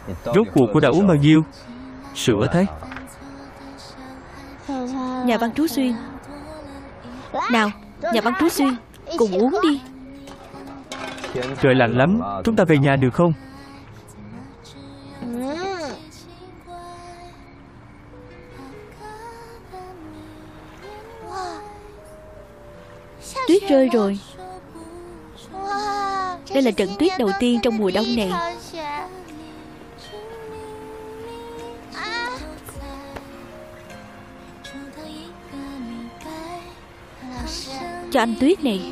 Rốt cuộc cô đã uống bao nhiêu sữa thế? Nhà văn Trú Xuyên, nào, nhà văn Trú Xuyên, cùng uống đi. Trời lạnh lắm, chúng ta về nhà được không? Tuyết rơi rồi. Đây là trận tuyết đầu tiên trong mùa đông này. Cho anh tuyết này.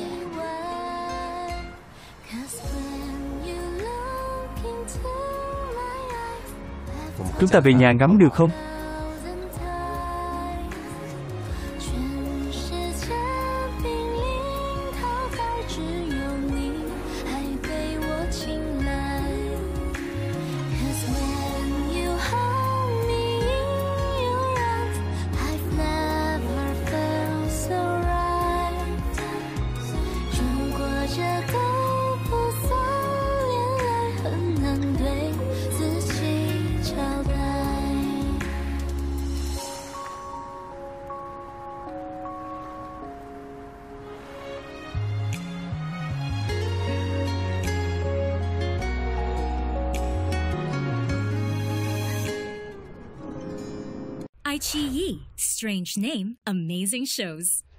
Chúng ta về nhà ngắm được không? iQIYI, strange name, amazing shows.